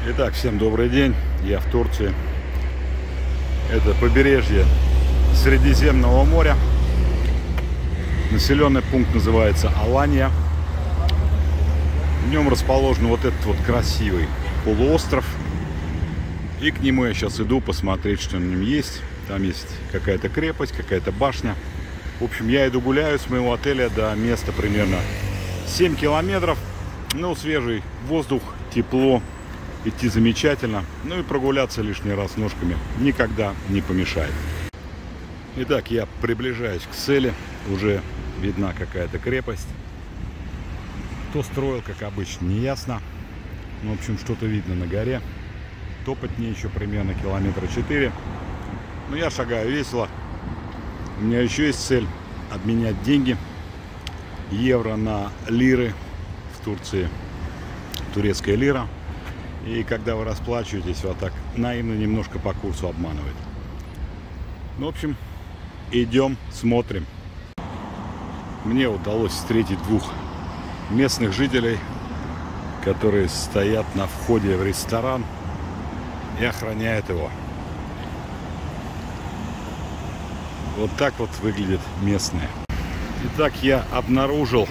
Итак, всем добрый день. Я в Турции. Это побережье Средиземного моря. Населенный пункт называется Аланья. В нем расположен вот этот вот красивый полуостров. И к нему я сейчас иду посмотреть, что на нем есть. Там есть какая-то крепость, какая-то башня. В общем, я иду гуляю с моего отеля до места примерно 7 километров. Ну, свежий воздух, тепло. Идти замечательно. Ну и прогуляться лишний раз ножками никогда не помешает. Итак, я приближаюсь к цели. Уже видна какая-то крепость. Кто строил, как обычно, не ясно. Ну, в общем, что-то видно на горе. Топать мне еще примерно километра 4. Но я шагаю весело. У меня еще есть цель обменять деньги. Евро на лиры в Турции. Турецкая лира. И когда вы расплачиваетесь, вот так наивно немножко по курсу обманывает. Ну, в общем, идем, смотрим. Мне удалось встретить двух местных жителей, которые стоят на входе в ресторан и охраняют его. Вот так вот выглядят местные. Итак, я обнаружил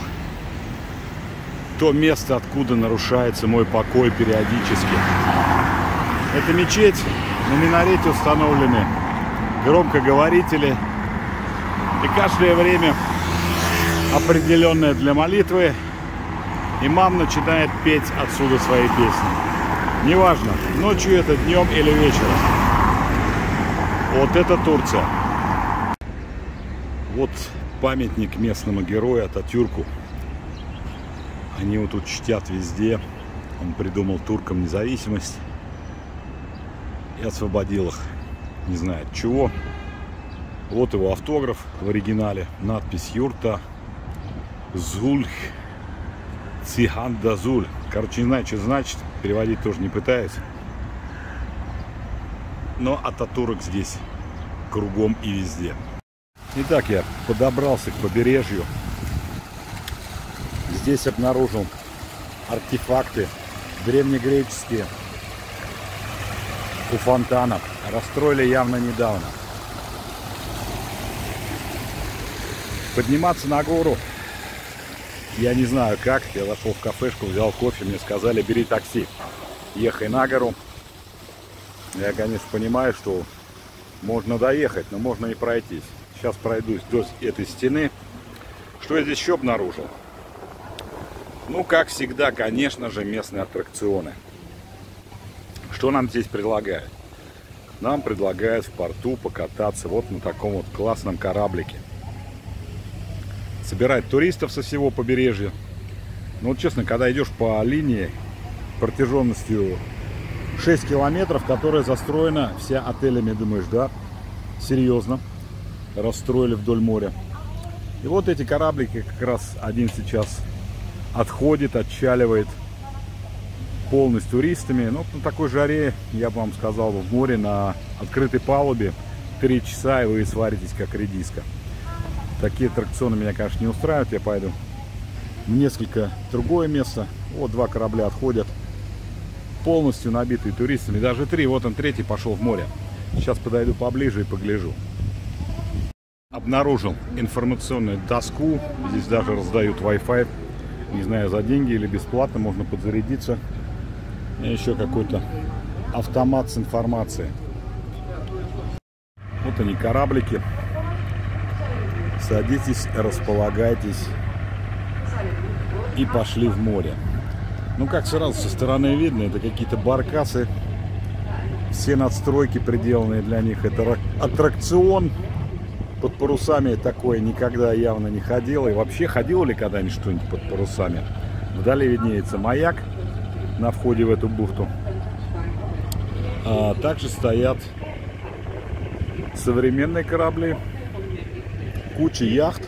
то место, откуда нарушается мой покой периодически. Это мечеть. На минарете установлены громкоговорители. И каждое время, определенное для молитвы, имам начинает петь отсюда свои песни. Неважно, ночью это, днем или вечером. Вот это Турция. Вот памятник местному герою Ататюрку. Они вот тут чтят везде. Он придумал туркам независимость и освободил их. Не знаю от чего. Вот его автограф в оригинале. Надпись «Юрта Зульх Циханда Зуль». Короче, не знаю, что значит. Переводить тоже не пытаюсь. Но Ататурк здесь кругом и везде. Итак, я подобрался к побережью. Здесь обнаружил артефакты древнегреческие у фонтанов. Расстроили явно недавно. Подниматься на гору я не знаю как. Я зашел в кафешку, взял кофе, мне сказали: бери такси, ехай на гору. Я, конечно, понимаю, что можно доехать, но можно и пройтись. Сейчас пройдусь до этой стены. Что я здесь еще обнаружил? Ну, как всегда, конечно же, местные аттракционы. Что нам здесь предлагают? Нам предлагают в порту покататься вот на таком вот классном кораблике. Собирать туристов со всего побережья. Ну, вот честно, когда идешь по линии протяженностью 6 километров, которая застроена вся отелями, думаешь, да, серьезно, расстроили вдоль моря. И вот эти кораблики, как раз один сейчас отходит, отчаливает полностью туристами. Но на такой жаре, я бы вам сказал, в море на открытой палубе 3 часа, и вы сваритесь как редиска. Такие аттракционы меня, конечно, не устраивают. Я пойду в несколько другое место. Вот 2 корабля отходят, полностью набитые туристами. Даже 3. Вот он, 3-й пошел в море. Сейчас подойду поближе и погляжу. Обнаружил информационную доску. Здесь даже раздают Wi-Fi. Не знаю, за деньги или бесплатно, можно подзарядиться. И еще какой-то автомат с информацией. Вот они, кораблики. Садитесь, располагайтесь. И пошли в море. Ну, как сразу со стороны видно, это какие-то баркасы. Все надстройки приделанные для них. Это аттракцион. Под парусами такое никогда явно не ходил. И вообще ходил ли когда-нибудь что-нибудь под парусами? Вдали виднеется маяк на входе в эту бухту. А также стоят современные корабли. Куча яхт.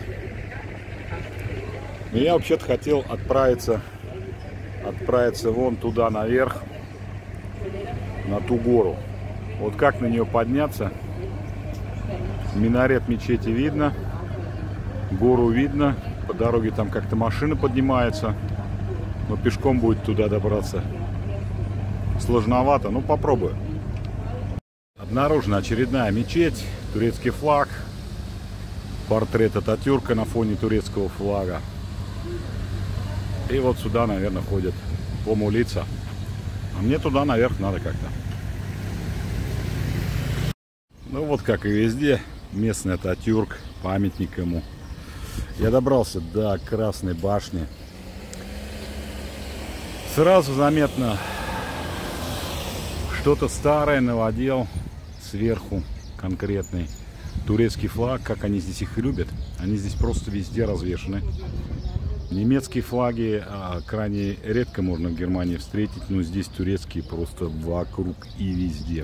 Но я вообще-то хотел отправиться вон туда наверх, на ту гору. Вот как на нее подняться? Минарет мечети видно, гору видно, по дороге там как-то машина поднимается, но пешком будет туда добраться сложновато, ну попробую. Обнаружена очередная мечеть, турецкий флаг, портрет Ататюрка на фоне турецкого флага. И вот сюда, наверное, ходят помолиться. А мне туда наверх надо как-то. Ну вот, как и везде, местный Ататюрк, памятник ему. Я добрался до Красной башни. Сразу заметно, что-то старое наводил сверху конкретный турецкий флаг. Как они здесь их любят. Они здесь просто везде развешаны. Немецкие флаги крайне редко можно в Германии встретить, но здесь турецкие просто вокруг и везде.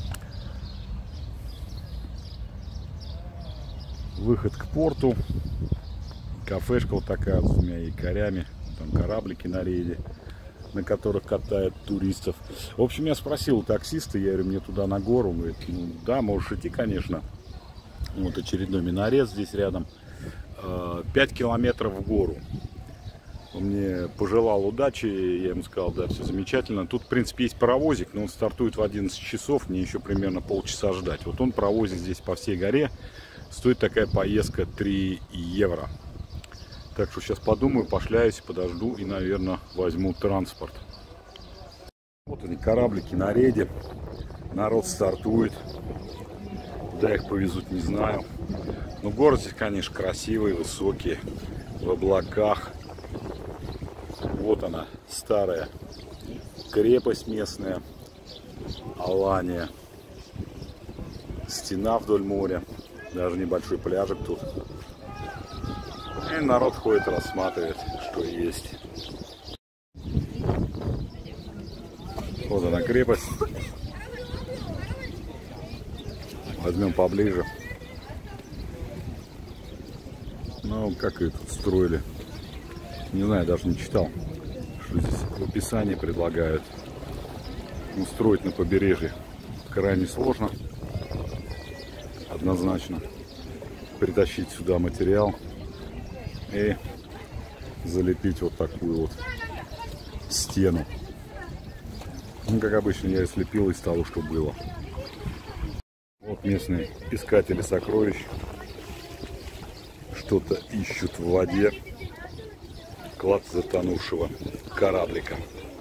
Выход к порту. Кафешка вот такая с двумя якорями. Там кораблики на рейде, на которых катают туристов. В общем, я спросил у таксиста, я говорю, мне туда на гору. Он говорит, ну да, можешь идти, конечно. Вот очередной минарет здесь рядом. 5 километров в гору. Он мне пожелал удачи, я ему сказал, да, все замечательно. Тут, в принципе, есть паровозик, но он стартует в 11 часов, мне еще примерно полчаса ждать. Вот он паровозит здесь по всей горе. Стоит такая поездка 3 евро. Так что сейчас подумаю, пошляюсь, подожду и, наверное, возьму транспорт. Вот они, кораблики на рейде. Народ стартует. Куда их повезут, не знаю. Но город здесь, конечно, красивый, высокий, в облаках. Вот она, старая крепость местная, Алания. Стена вдоль моря, даже небольшой пляжик тут. И народ ходит, рассматривает, что есть. Вот она, крепость. Возьмем поближе. Ну, как ее тут строили. Не знаю, даже не читал, что здесь в описании предлагают. Устроить на побережье крайне сложно. Однозначно. Притащить сюда материал и залепить вот такую вот стену. Ну, как обычно, я и слепил из того, что было. Вот местные искатели сокровищ. Что-то ищут в воде. Клад затонувшего кораблика.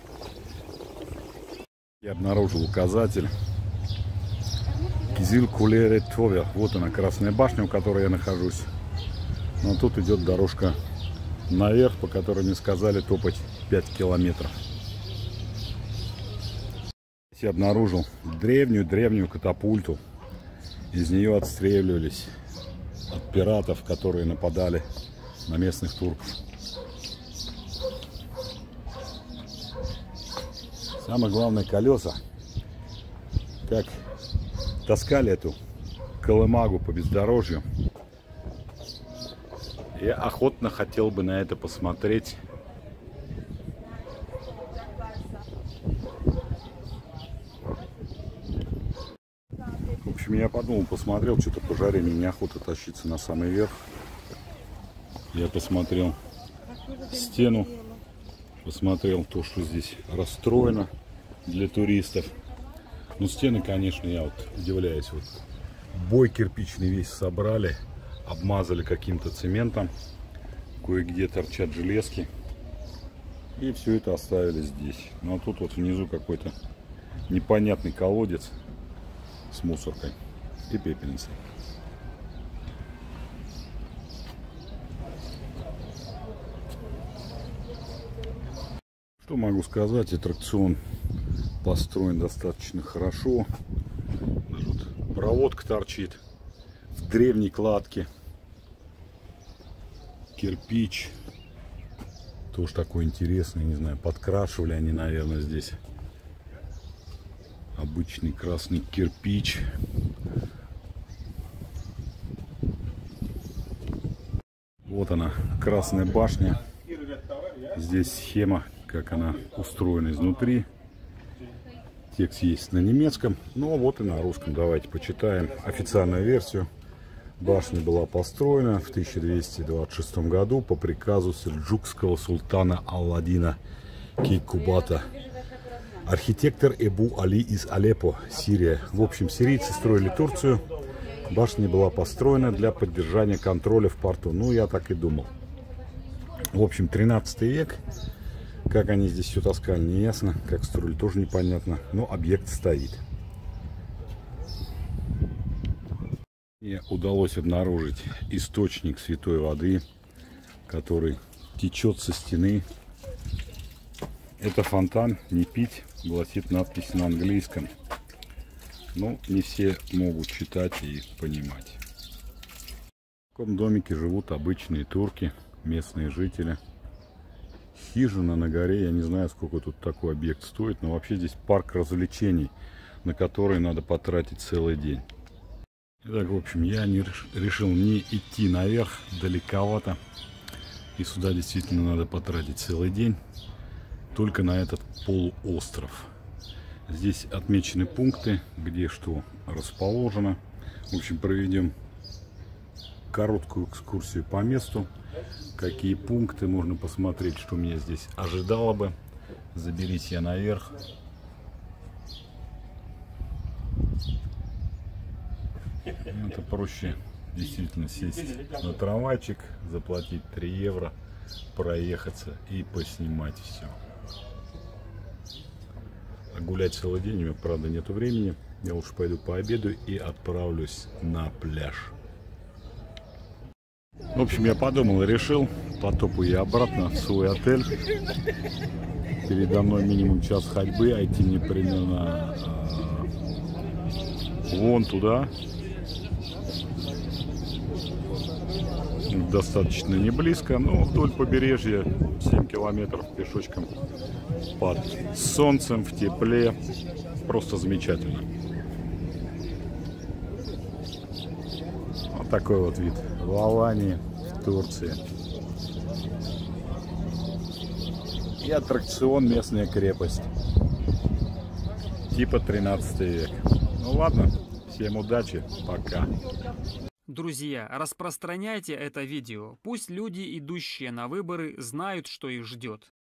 Я обнаружил указатель. Кизил Кулере Товер. Вот она, Красная башня, у которой я нахожусь. Но тут идет дорожка наверх, по которой мне сказали топать 5 километров. Я обнаружил древнюю катапульту. Из нее отстреливались от пиратов, которые нападали на местных турков. Самое главное, колеса. Как таскали эту колымагу по бездорожью. Я охотно хотел бы на это посмотреть. В общем, я подумал, посмотрел, что-то по жаре мне неохота тащиться на самый верх. Я посмотрел стену, посмотрел то, что здесь расстроено для туристов. Ну, стены, конечно, я вот удивляюсь. Вот бой кирпичный весь собрали, обмазали каким-то цементом, кое-где торчат железки. И все это оставили здесь. Ну, а тут вот внизу какой-то непонятный колодец с мусоркой и пепельницей. Что могу сказать, аттракцион построен достаточно хорошо. Даже вот проводка торчит в древней кладке. Кирпич. Тоже такой интересный, не знаю, подкрашивали они, наверное, здесь. Обычный красный кирпич. Вот она, Красная башня. Здесь схема, как она устроена изнутри. Текст есть на немецком, но вот и на русском. Давайте почитаем официальную версию. Башня была построена в 1226 году по приказу сельджукского султана Алладина Кейкубата Архитектор Эбу Али из Алеппо, Сирия. В общем, сирийцы строили Турцию. Башня была построена для поддержания контроля в порту. Ну, я так и думал. В общем, 13 век. Как они здесь все таскали, не ясно. Как строили, тоже непонятно. Но объект стоит. Мне удалось обнаружить источник святой воды, который течет со стены. Это фонтан, не пить, гласит надпись на английском. Но не все могут читать и понимать. В таком домике живут обычные турки, местные жители. Хижина на горе, я не знаю, сколько тут такой объект стоит, но вообще здесь парк развлечений, на который надо потратить целый день. Итак, в общем, я решил не идти наверх, далековато. И сюда действительно надо потратить целый день. Только на этот полуостров. Здесь отмечены пункты, где что расположено. В общем, проведем короткую экскурсию по месту. Какие пункты можно посмотреть, что меня здесь ожидало бы. Заберись я наверх. Это проще действительно сесть на трамвайчик, заплатить 3 евро, проехаться и поснимать все. А гулять целый день у меня, правда, нету времени. Я лучше пойду пообедаю и отправлюсь на пляж. В общем, я подумал и решил, потопаю я обратно в свой отель. Передо мной минимум час ходьбы, а идти мне примерно вон туда. Достаточно не близко, но вдоль побережья 7 километров пешочком под солнцем, в тепле. Просто замечательно. Вот такой вот вид в Алании, в Турции. И аттракцион местная крепость. Типа 13 век. Ну ладно, всем удачи, пока. Друзья, распространяйте это видео. Пусть люди, идущие на выборы, знают, что их ждет.